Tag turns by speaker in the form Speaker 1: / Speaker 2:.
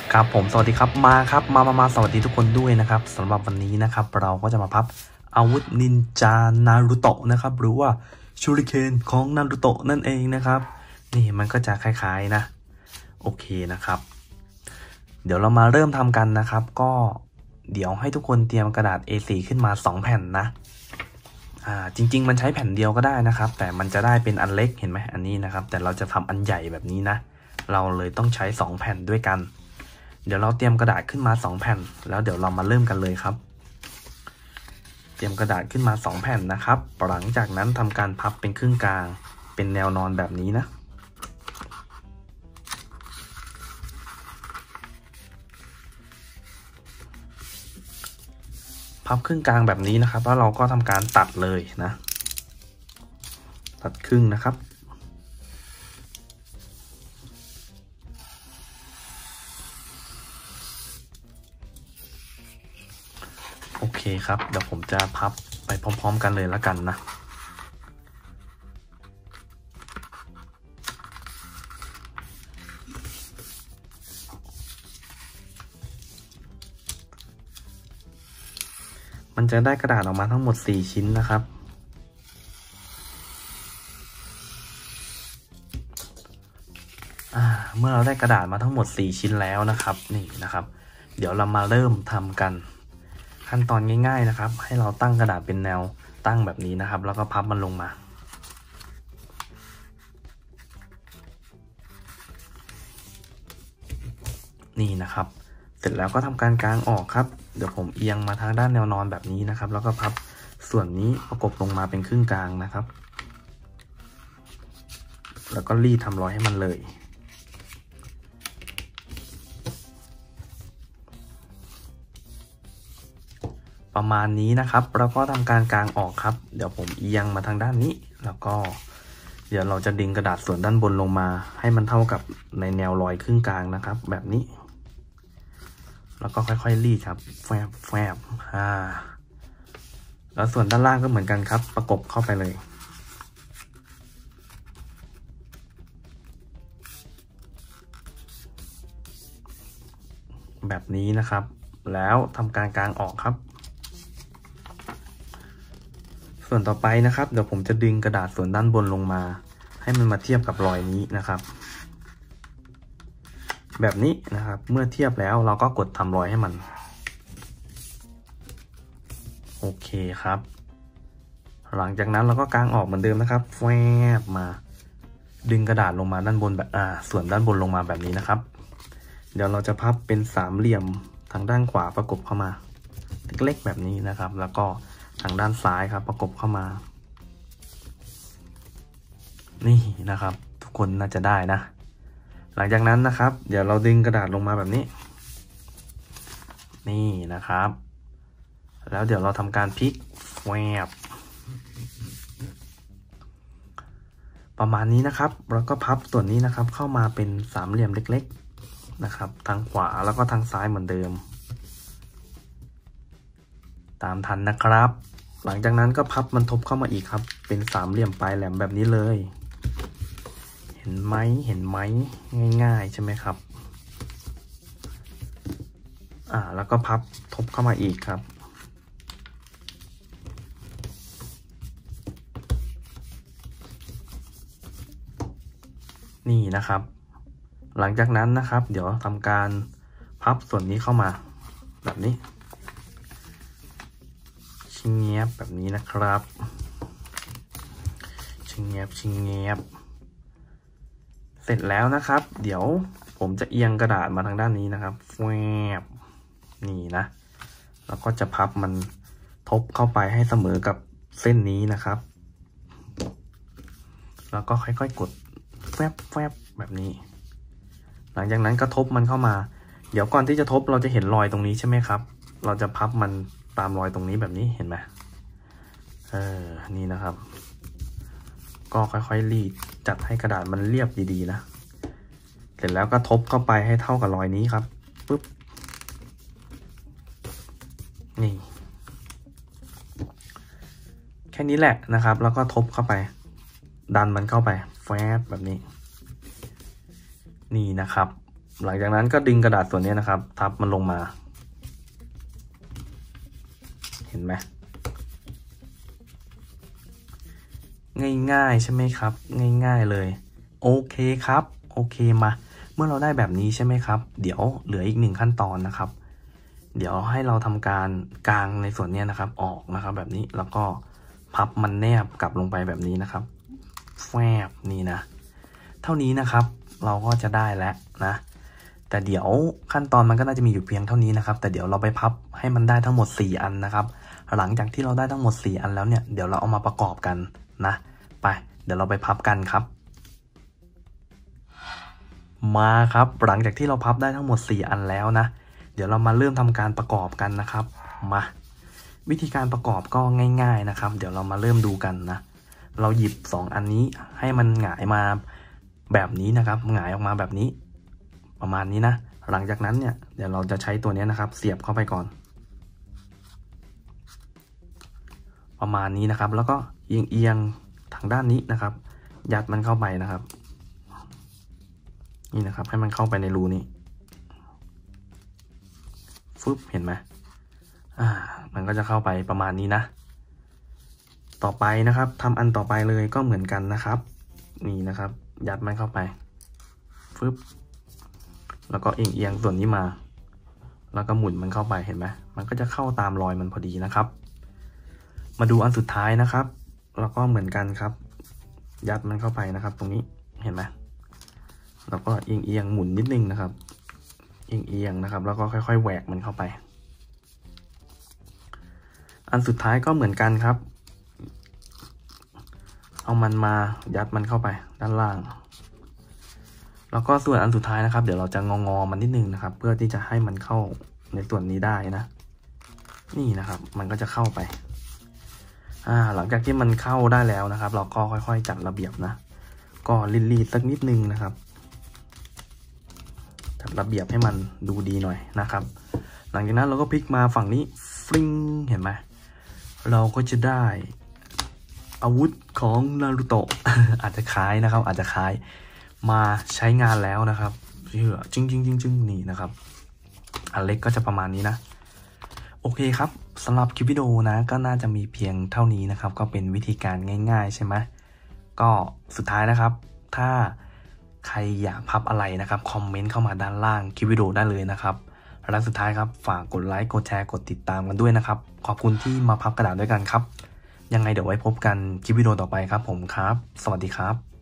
Speaker 1: ครับผมสวัสดีครับมาครับมาสวัสดีทุกคนด้วยนะครับสำหรับวันนี้นะครับเราก็จะมาพับอาวุธนินจานารูโตะนะครับหรือว่าชูริเคนของนารูโตะนั่นเองนะครับนี่มันก็จะคล้ายๆนะโอเคนะครับเดี๋ยวเรามาเริ่มทำกันนะครับก็เดี๋ยวให้ทุกคนเตรียมกระดาษ A4 ขึ้นมา2แผ่นนะจริงๆมันใช้แผ่นเดียวก็ได้นะครับแต่มันจะได้เป็นอันเล็กเห็นไหมอันนี้นะครับแต่เราจะทำอันใหญ่แบบนี้นะเราเลยต้องใช้2แผ่นด้วยกันเดี๋ยวเราเตรียมกระดาษขึ้นมา2แผ่นแล้วเดี๋ยวเรามาเริ่มกันเลยครับเตรียมกระดาษขึ้นมา2แผ่นนะครับหลังจากนั้นทำการพับเป็นครึ่งกลางเป็นแนวนอนแบบนี้นะพับครึ่งกลางแบบนี้นะครับแล้วเราก็ทำการตัดเลยนะตัดครึ่งนะครับโอเคครับเดี๋ยวผมจะพับไปพร้อมๆกันเลยแล้วกันนะมันจะได้กระดาษออกมาทั้งหมด4ชิ้นนะครับเมื่อเราได้กระดาษมาทั้งหมด4ชิ้นแล้วนะครับนี่นะครับเดี๋ยวเรามาเริ่มทำกันขั้นตอนง่ายๆนะครับให้เราตั้งกระดาษเป็นแนวตั้งแบบนี้นะครับแล้วก็พับมันลงมานี่นะครับเสร็จแล้วก็ทำการกางออกครับเดี๋ยวผมเอียงมาทางด้านแนวนอนแบบนี้นะครับแล้วก็พับส่วนนี้ประกบลงมาเป็นครึ่งกลางนะครับแล้วก็รีดทำรอยให้มันเลยประมาณนี้นะครับแล้วก็ทำการกางออกครับเดี๋ยวผมเอียงมาทางด้านนี้แล้วก็เดี๋ยวเราจะดึงกระดาษส่วนด้านบนลงมาให้มันเท่ากับในแนวรอยครึ่งกลางนะครับแบบนี้แล้วก็ค่อยๆรีดครับแฟบแล้วส่วนด้านล่างก็เหมือนกันครับประกบเข้าไปเลยแบบนี้นะครับแล้วทำการกางออกครับส่วนต่อไปนะครับเดี๋ยวผมจะดึงกระดาษส่วนด้านบนลงมาให้มันมาเทียบกับรอยนี้นะครับแบบนี้นะครับเมื่อเทียบแล้วเราก็กดทำรอยให้มันโอเคครับหลังจากนั้นเราก็กางออกเหมือนเดิมนะครับแฟบมาดึงกระดาษลงมาด้านบนแบบส่วนด้านบนลงมาแบบนี้นะครับเดี๋ยวเราจะพับเป็นสามเหลี่ยมทางด้านขวาประกบเข้ามาเล็กๆแบบนี้นะครับแล้วก็ทางด้านซ้ายครับประกบเข้ามานี่นะครับทุกคนน่าจะได้นะหลังจากนั้นนะครับเดี๋ยวเราดึงกระดาษลงมาแบบนี้นี่นะครับแล้วเดี๋ยวเราทำการพลิกแวบประมาณนี้นะครับแล้วก็พับส่วนนี้นะครับเข้ามาเป็นสามเหลี่ยมเล็กๆนะครับทางขวาแล้วก็ทางซ้ายเหมือนเดิมตามทันนะครับหลังจากนั้นก็พับมันทบเข้ามาอีกครับเป็นสามเหลี่ยมปลายแหลมแบบนี้เลยเห็นไหมง่ายๆใช่ไหมครับแล้วก็พับทบเข้ามาอีกครับนี่นะครับหลังจากนั้นนะครับเดี๋ยวทำการพับส่วนนี้เข้ามาแบบนี้ชิงเงียบแบบนี้นะครับชิงเงียบเสร็จแล้วนะครับเดี๋ยวผมจะเอียงกระดาษมาทางด้านนี้นะครับแวบนี่นะแล้วก็จะพับมันทบเข้าไปให้เสมอกับเส้นนี้นะครับแล้วก็ค่อยๆกดแฟบแบบนี้หลังจากนั้นก็ทบมันเข้ามาเดี๋ยวก่อนที่จะทบเราจะเห็นรอยตรงนี้ใช่ไหมครับเราจะพับมันตามรอยตรงนี้แบบนี้เห็นไหมนี่นะครับก็ค่อยๆรีดจัดให้กระดาษมันเรียบดีๆนะเสร็จแล้วก็ทบเข้าไปให้เท่ากับรอยนี้ครับปึ๊บนี่แค่นี้แหละนะครับแล้วก็ทบเข้าไปดันมันเข้าไปแฟบแบบนี้นี่นะครับหลังจากนั้นก็ดึงกระดาษส่วนนี้นะครับทับมันลงมาเห็นไหมง่ายๆใช่ไหมครับง่ายๆเลยโอเคครับโอเคมาเมื่อเราได้แบบนี้ใช่ไหมครับเดี๋ยวเหลืออีก1ขั้นตอนนะครับเดี๋ยวให้เราทำการกางในส่วนนี้นะครับออกนะครับแบบนี้แล้วก็พับมันแนบกลับลงไปแบบนี้นะครับแฟบนี่นะเท่านี้นะครับเราก็จะได้แล้วนะแต่เดี๋ยวขั้นตอนมันก็น่าจะมีอยู่เพียงเท่านี้นะครับแต่เดี๋ยวเราไปพับให้มันได้ทั้งหมด4อันนะครับหลังจากที่เราได้ทั้งหมด4อันแล้วเนี่ยเดี๋ยวเราเอามาประกอบกันนะไปเดี๋ยวเราไปพับกันครับมาครับหลังจากที่เราพับได้ทั้งหมด4อันแล้วนะเดี๋ยวเรามาเริ่มทำการประกอบกันนะครับมาวิธีการประกอบก็ง่ายๆนะครับเดี๋ยวเรามาเริ่มดูกันนะเราหยิบ2อันนี้ให้มันหงายมาแบบนี้นะครับหงายออกมาแบบนี้ประมาณนี้นะหลังจากนั้นเนี่ยเดี๋ยวเราจะใช้ตัวนี้นะครับเสียบเข้าไปก่อนประมาณนี้นะครับแล้วก็เอียงทางด้านนี้นะครับยัดมันเข้าไปนะครับนี่นะครับให้มันเข้าไปในรูนี้ฟึบเห็นไหมมันก็จะเข้าไปประมาณนี้นะต่อไปนะครับทำอันต่อไปเลยก็เหมือนกันนะครับนี่นะครับยัดมันเข้าไปฟึบแล้วก็เอียงส่วนนี้มาแล้วก็หมุนมันเข้าไปเห็นไหมมันก็จะเข้าตามรอยมันพอดีนะครับมาดูอันสุดท้ายนะครับแล้วก็เหมือนกันครับยัดมันเข้าไปนะครับตรงนี้เห็นไหมแล้วก็เอียงหมุนนิดนึงนะครับเอียงนะครับแล้วก็ค่อยๆแหวกมันเข้าไปอันสุดท้ายก็เหมือนกันครับเอามันมายัดมันเข้าไปด้านล่างแล้วก็ส่วนอันสุดท้ายนะครับเดี๋ยวเราจะงอมันนิดนึงนะครับเพื่อที่จะให้มันเข้าในส่วนนี้ได้นะนี่นะครับมันก็จะเข้าไปหลังจากที่มันเข้าได้แล้วนะครับเราก็ค่อยๆจัดระเบียบนะก็รีดสักนิดนึงนะครับจัดระเบียบให้มันดูดีหน่อยนะครับหลังจากนั้นเราก็พลิกมาฝั่งนี้ฟริ้งเห็นไหมเราก็จะได้อาวุธของนารูโตะ อาจจะคล้ายนะครับอาจจะคล้ายมาใช้งานแล้วนะครับจริงนี่นะครับอันเล็กก็จะประมาณนี้นะโอเคครับสำหรับคลิปวิดีโอนะก็น่าจะมีเพียงเท่านี้นะครับก็เป็นวิธีการง่ายๆใช่ไหมก็สุดท้ายนะครับถ้าใครอยากพับอะไรนะครับคอมเมนต์เข้ามาด้านล่างคลิปวิดีโอได้เลยนะครับและสุดท้ายครับฝากกดไลค์กดแชร์กดติดตามกันด้วยนะครับขอบคุณที่มาพับกระดาษด้วยกันครับยังไงเดี๋ยวไว้พบกันคลิปวิดีโอต่อไปครับผมครับสวัสดีครับ